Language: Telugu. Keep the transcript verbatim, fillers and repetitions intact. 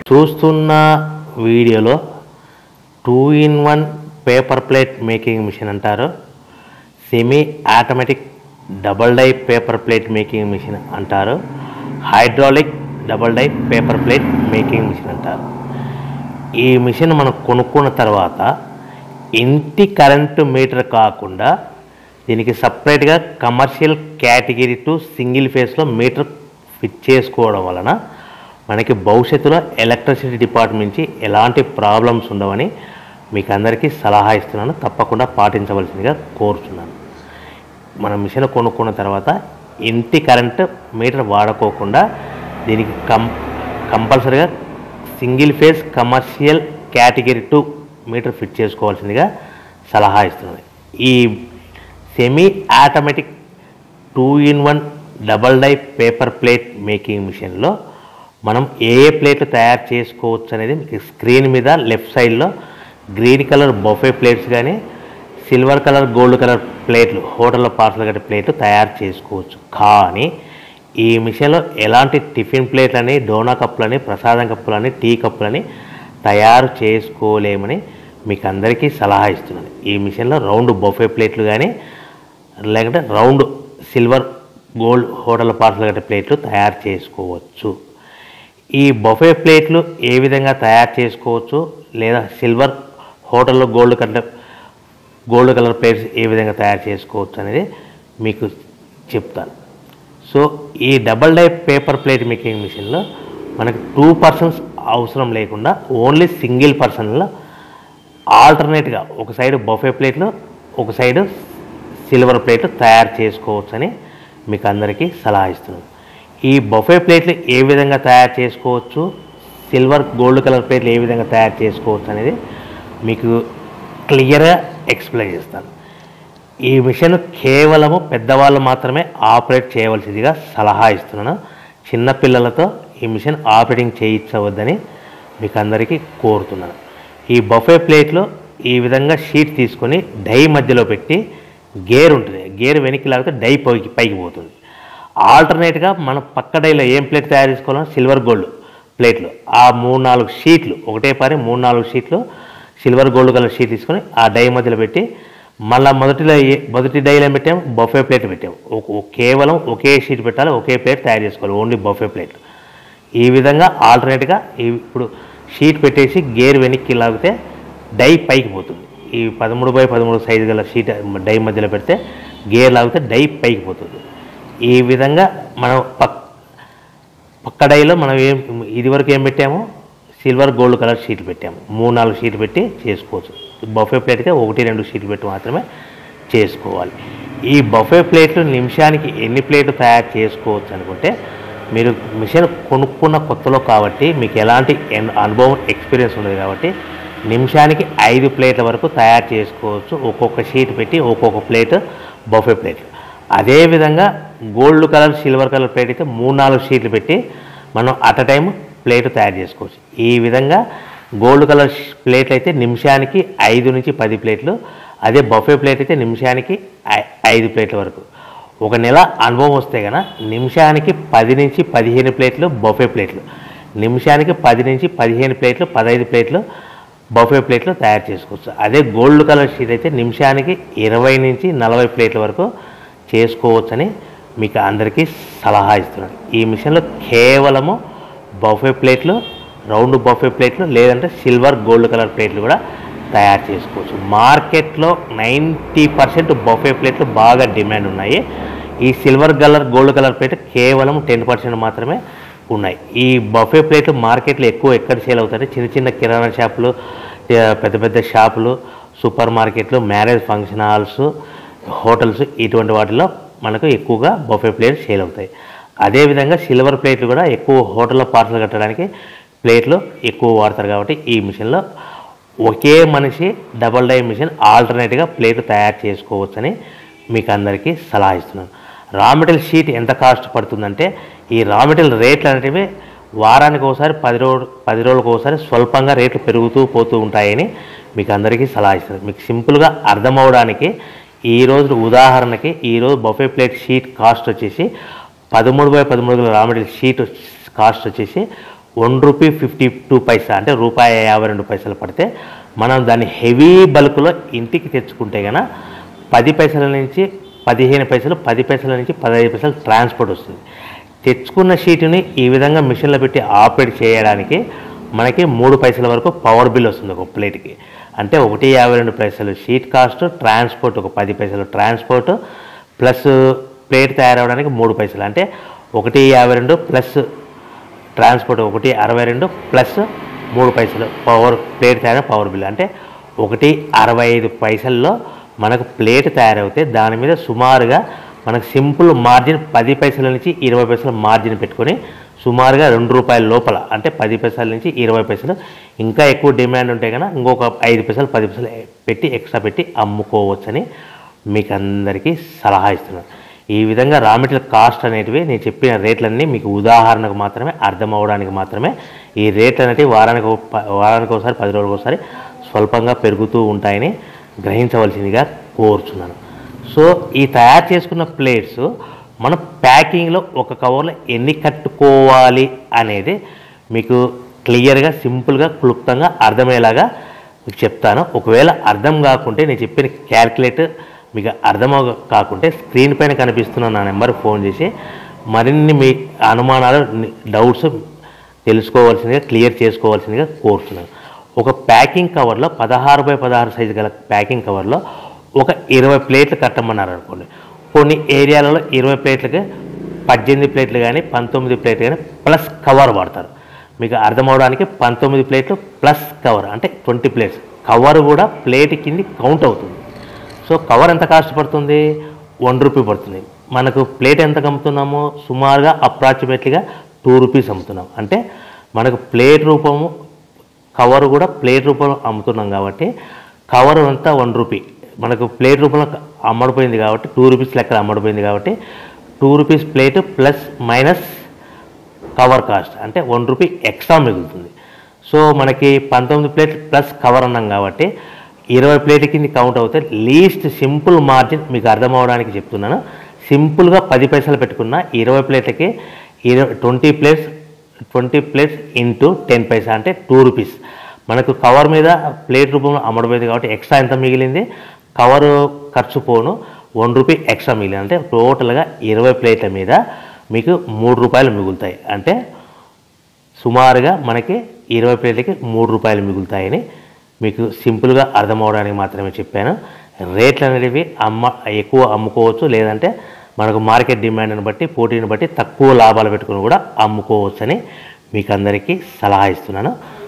చూస్తున్న వీడియోలో two in one paper plate making machine అంటారు, semi automatic double die paper plate making machine అంటారు, hydraulic double die paper plate making machine అంటారు. ఈ మిషన్ మనం కొనుక్కున్న తర్వాత ఇంటి కరెంటు మీటర్ కాకుండా దీనికి సపరేట్గా కమర్షియల్ కేటగిరీ టు సింగిల్ ఫేస్లో మీటర్ ఫిట్ చేసుకోవడం వలన మనకి భవిష్యత్తులో ఎలక్ట్రిసిటీ డిపార్ట్మెంట్ నుంచి ఎలాంటి ప్రాబ్లమ్స్ ఉండవని మీకు అందరికీ సలహా ఇస్తున్నాను. తప్పకుండా పాటించవలసిందిగా కోరుతున్నాను. మన మిషన్ కొనుక్కున్న తర్వాత ఇంటి కరెంటు మీటర్ వాడుకోకుండా దీనికి కం కంపల్సరీగా single phase commercial category two meter fit చేసుకోవాల్సిందిగా సలహా ఇస్తున్నాను. ఈ semi automatic two in one double die paper plate making మిషన్లో మనం ఏ ఏ ప్లేట్లు తయారు చేసుకోవచ్చు అనేది మీకు స్క్రీన్ మీద లెఫ్ట్ సైడ్లో గ్రీన్ కలర్ బఫే ప్లేట్స్ కానీ సిల్వర్ కలర్ గోల్డ్ కలర్ ప్లేట్లు హోటల్లో పార్సల్ కట్టే ప్లేట్లు తయారు చేసుకోవచ్చు. కానీ ఈ మిషన్లో ఎలాంటి టిఫిన్ ప్లేట్లని, డోనా కప్పులని, ప్రసాదం కప్పులని, టీ కప్పులని తయారు చేసుకోలేమని మీకు అందరికీ సలహా ఇస్తున్నాను. ఈ మిషన్లో రౌండ్ బఫే ప్లేట్లు కానీ లేకుంటే round silver gold hotel parcel కట్టే ప్లేట్లు తయారు చేసుకోవచ్చు. ఈ బఫే ప్లేట్లు ఏ విధంగా తయారు చేసుకోవచ్చు లేదా సిల్వర్ హోటల్లో gold colour gold colour plates ఏ విధంగా తయారు చేసుకోవచ్చు అనేది మీకు చెప్తాను. సో ఈ double die paper plate making మిషన్లో మనకు టూ పర్సన్స్ అవసరం లేకుండా ఓన్లీ సింగిల్ పర్సన్లో ఆల్టర్నేట్గా ఒక సైడ్ బఫే ప్లేట్లు ఒక సైడ్ సిల్వర్ ప్లేట్లు తయారు చేసుకోవచ్చు అని మీకు అందరికీ సలహా ఇస్తున్నాను. ఈ బఫే ప్లేట్లు ఏ విధంగా తయారు చేసుకోవచ్చు, సిల్వర్ గోల్డ్ కలర్ ప్లేట్లు ఏ విధంగా తయారు చేసుకోవచ్చు అనేది మీకు క్లియర్గా ఎక్స్ప్లెయిన్ చేస్తాను. ఈ మిషన్ కేవలము పెద్దవాళ్ళు మాత్రమే ఆపరేట్ చేయవలసిందిగా సలహా ఇస్తున్నాను. చిన్నపిల్లలతో ఈ మిషన్ ఆపరేటింగ్ చేయించవద్దని మీకు అందరికీ కోరుతున్నాను. ఈ బఫే ప్లేట్లో ఈ విధంగా షీట్ తీసుకొని డై మధ్యలో పెట్టి గేర్ ఉంటుంది, గేర్ వెనక్కి లాగితే డై పైకి పైకి పోతుంది. ఆల్టర్నేట్గా మనం పక్క డైలో ఏం ప్లేట్ తయారు చేసుకోవాలో సిల్వర్ గోల్డ్ ప్లేట్లు ఆ మూడు నాలుగు షీట్లు ఒకటే పారి మూడు నాలుగు షీట్లు సిల్వర్ గోల్డ్ కలర్ షీట్ తీసుకొని ఆ డై మధ్యలో పెట్టి మళ్ళీ మొదటిలో మొదటి డైలో పెట్టాము బఫే ప్లేట్ పెట్టాము. కేవలం ఒకే షీట్ పెట్టాలి, ఒకే ప్లేట్ తయారు చేసుకోవాలి, ఓన్లీ బఫే ప్లేట్. ఈ విధంగా ఆల్టర్నేట్గా ఇప్పుడు షీట్ పెట్టేసి గేర్ వెనక్కి లాగితే డై పైకి పోతుంది. ఈ పదమూడు బై పదమూడు సైజు గల షీట్ డై మధ్యలో పెడితే గేర్ లాగితే డై పైకి పోతుంది. ఈ విధంగా మనం పక్ పక్క డైలో మనం ఏం ఇదివరకు ఏం పెట్టాము సిల్వర్ గోల్డ్ కలర్ షీట్లు పెట్టాము. మూడు నాలుగు షీట్లు పెట్టి చేసుకోవచ్చు. బఫే ప్లేట్ అయితే ఒకటి రెండు షీట్లు పెట్టి మాత్రమే చేసుకోవాలి. ఈ బఫే ప్లేట్లు నిమిషానికి ఎన్ని ప్లేట్లు తయారు చేసుకోవచ్చు అనుకుంటే మీరు మిషన్ కొనుక్కున్న కొత్తలో కాబట్టి మీకు ఎలాంటి అనుభవం ఎక్స్పీరియన్స్ ఉండదు కాబట్టి నిమిషానికి ఐదు ప్లేట్ల వరకు తయారు చేసుకోవచ్చు. ఒక్కొక్క షీట్ పెట్టి ఒక్కొక్క ప్లేట్ బఫే ప్లేట్లు. అదేవిధంగా gold colour silver colour plate అయితే మూడు నాలుగు షీట్లు పెట్టి మనం అట్ అ టైం ప్లేట్ తయారు చేసుకోవచ్చు. ఈ విధంగా గోల్డ్ కలర్ ప్లేట్లు అయితే నిమిషానికి ఐదు నుంచి పది ప్లేట్లు, అదే బఫే ప్లేట్ అయితే నిమిషానికి ఐదు ప్లేట్ల వరకు. ఒక నెల అనుభవం వస్తే కనుక నిమిషానికి పది నుంచి పదిహేను ప్లేట్లు బఫే ప్లేట్లు, నిమిషానికి పది నుంచి పదిహేను ప్లేట్లు పదహైదు ప్లేట్లు బఫే ప్లేట్లు తయారు చేసుకోవచ్చు. అదే గోల్డ్ కలర్ షీట్ అయితే నిమిషానికి ఇరవై నుంచి నలభై ప్లేట్ల వరకు చేసుకోవచ్చని మీకు అందరికీ సలహా ఇస్తున్నాను. ఈ మిషన్లో కేవలము బఫే ప్లేట్లు, రౌండ్ బఫే ప్లేట్లు లేదంటే సిల్వర్ గోల్డ్ కలర్ ప్లేట్లు కూడా తయారు చేసుకోవచ్చు. మార్కెట్లో నైంటీ పర్సెంట్ బఫే ప్లేట్లు బాగా డిమాండ్ ఉన్నాయి. ఈ silver colour gold colour plate కేవలం టెన్ పర్సెంట్ మాత్రమే ఉన్నాయి. ఈ బఫే ప్లేట్లు మార్కెట్లో ఎక్కువ ఎక్కడ సేల్ అవుతాయి? చిన్న చిన్న కిరాణా షాపులు, పెద్ద పెద్ద షాపులు, సూపర్ మార్కెట్లు, మ్యారేజ్ ఫంక్షన్ హాల్స్, హోటల్స్ ఇటువంటి వాటిలో మనకు ఎక్కువగా బఫే ప్లేట్లు సేల్ అవుతాయి. అదేవిధంగా సిల్వర్ ప్లేట్లు కూడా ఎక్కువ హోటల్లో పార్సల్ కట్టడానికి ప్లేట్లు ఎక్కువ వాడతారు కాబట్టి ఈ మిషన్లో ఒకే మనిషి డబల్ డై మిషన్ ఆల్టర్నేట్గా ప్లేట్లు తయారు చేసుకోవచ్చని మీకు అందరికీ సలహా ఇస్తున్నాను. రా మెటీరియల్ షీట్ ఎంత కాస్ట్ పడుతుందంటే ఈ రా మెటీరియల్ రేట్లు అనేటివి వారానికి ఒకసారి పది రోజు పది రోజులకు ఒకసారి స్వల్పంగా రేట్లు పెరుగుతూ పోతూ ఉంటాయని మీకు అందరికీ సలహా ఇస్తున్నాను. మీకు సింపుల్గా అర్థమవడానికి ఈరోజు ఉదాహరణకి ఈరోజు బఫే ప్లేట్ షీట్ కాస్ట్ వచ్చేసి పదమూడు బై పదమూడు రా మెటీరియల్ షీట్ కాస్ట్ వచ్చేసి one rupee fifty two paisa అంటే రూపాయి యాభై రెండు పైసలు పడితే మనం దాన్ని హెవీ బల్క్లో ఇంటికి తెచ్చుకుంటే కనుక పది పైసల నుంచి పదిహేను పైసలు పది పైసల నుంచి పదహైదు పైసలు ట్రాన్స్పోర్ట్ వస్తుంది. తెచ్చుకున్న షీటుని ఈ విధంగా మిషన్లో పెట్టి ఆపరేట్ చేయడానికి మనకి మూడు పైసల వరకు పవర్ బిల్ వస్తుంది ఒక ప్లేట్కి. అంటే ఒకటి యాభై రెండు పైసలు షీట్ కాస్ట్, ట్రాన్స్పోర్ట్ ఒక పది పైసలు ట్రాన్స్పోర్ట్ ప్లస్ ప్లేట్ తయారవడానికి మూడు పైసలు అంటే ఒకటి యాభై రెండు ప్లస్ ట్రాన్స్పోర్ట్ ఒకటి అరవై రెండు ప్లస్ మూడు పైసలు పవర్ ప్లేట్ తయారైన పవర్ బిల్ అంటే ఒకటి అరవై ఐదు పైసల్లో మనకు ప్లేట్ తయారవుతే దాని మీద సుమారుగా మనకు సింపుల్ మార్జిన్ పది పైసల నుంచి ఇరవై పైసల మార్జిన్ పెట్టుకొని సుమారుగా రెండు రూపాయల లోపల అంటే పది పైసల నుంచి ఇరవై పైసలు, ఇంకా ఎక్కువ డిమాండ్ ఉంటే కనుక ఇంకొక ఐదు పైసలు పది పైసలు పెట్టి ఎక్స్ట్రా పెట్టి అమ్ముకోవచ్చని మీకు అందరికీ సలహా ఇస్తున్నాను. ఈ విధంగా రా మెటీరియల్ కాస్ట్ అనేటివి నేను చెప్పిన రేట్లన్నీ మీకు ఉదాహరణకు మాత్రమే, అర్థం అవ్వడానికి మాత్రమే. ఈ రేట్లు అనేటివి వారానికి వారానికి ఒకసారి పది రోజులకు ఒకసారి స్వల్పంగా పెరుగుతూ ఉంటాయని గ్రహించవలసిందిగా కోరుచున్నాను. సో ఈ తయారు చేసుకున్న ప్లేట్స్ మనం ప్యాకింగ్లో ఒక కవర్లో ఎన్ని కట్టుకోవాలి అనేది మీకు క్లియర్గా సింపుల్గా క్లుప్తంగా అర్థమయ్యేలాగా మీకు చెప్తాను. ఒకవేళ అర్థం కాకుంటే నేను చెప్పిన క్యాల్కులేటర్ మీకు అర్థం కాకుంటే స్క్రీన్ పైన కనిపిస్తున్న నా నెంబర్కి ఫోన్ చేసి మరిన్ని మీ అనుమానాలు డౌట్స్ తెలుసుకోవాల్సిందిగా క్లియర్ చేసుకోవాల్సిందిగా కోరుతున్నాను. ఒక ప్యాకింగ్ కవర్లో పదహారు బై పదహారు సైజు గల ప్యాకింగ్ కవర్లో ఒక ఇరవై ప్లేట్లు కట్టమన్నారు అనుకోండి. కొన్ని ఏరియాలలో ఇరవై ప్లేట్లకి పద్దెనిమిది ప్లేట్లు కానీ పంతొమ్మిది ప్లేట్లు కానీ ప్లస్ కవర్ వాడతారు. మీకు అర్థమవడానికి పంతొమ్మిది ప్లేట్లు ప్లస్ కవర్ అంటే ట్వంటీ ప్లేట్స్. కవర్ కూడా ప్లేట్ కింది కౌంట్ అవుతుంది. సో కవర్ ఎంత కాస్ట్ పడుతుంది? వన్ రూపీ పడుతుంది. మనకు ప్లేట్ ఎంత అమ్ముతున్నామో సుమారుగా అప్రాక్సిమేట్లీగా టూ రూపీస్ అమ్ముతున్నాం. అంటే మనకు ప్లేట్ రూపము కవర్ కూడా ప్లేట్ రూపంలో అమ్ముతున్నాం కాబట్టి కవర్ అంతా వన్ రూపీ మనకు ప్లేట్ రూపంలో అమ్మడిపోయింది కాబట్టి టూ రూపీస్ లెక్కన అమ్మడిపోయింది కాబట్టి two rupees plate plus minus cover cost అంటే వన్ రూపీ ఎక్స్ట్రా మిగులుతుంది. సో మనకి పంతొమ్మిది ప్లేట్ ప్లస్ కవర్ అన్నాం కాబట్టి ఇరవై ప్లేట్ కింద కౌంట్ అవుతే లీస్ట్ సింపుల్ మార్జిన్ మీకు అర్థం అవడానికి చెప్తున్నాను. సింపుల్గా పది పైసలు పెట్టుకున్న ఇరవై ప్లేట్లకి ఇరవై twenty plates twenty plates into ten paisa అంటే టూ రూపీస్. మనకు కవర్ మీద ప్లేట్ రూపంలో అమ్మడిపోయింది కాబట్టి ఎక్స్ట్రా ఎంత మిగిలింది? కవరు ఖర్చు పోను వన్ రూపీ ఎక్స్ట్రా మిగిలింది. అంటే టోటల్గా ఇరవై ప్లేట్ల మీద మీకు మూడు రూపాయలు మిగులుతాయి. అంటే సుమారుగా మనకి ఇరవై ప్లేట్లకి మూడు రూపాయలు మిగులుతాయని మీకు సింపుల్గా అర్థం అవడానికి మాత్రమే చెప్పాను. రేట్లు అనేవి అమ్మ ఎక్కువ అమ్ముకోవచ్చు, లేదంటే మనకు మార్కెట్ డిమాండ్ని బట్టి పోటీని బట్టి తక్కువ లాభాలు పెట్టుకుని కూడా అమ్ముకోవచ్చని మీకు అందరికీ సలహా ఇస్తున్నాను.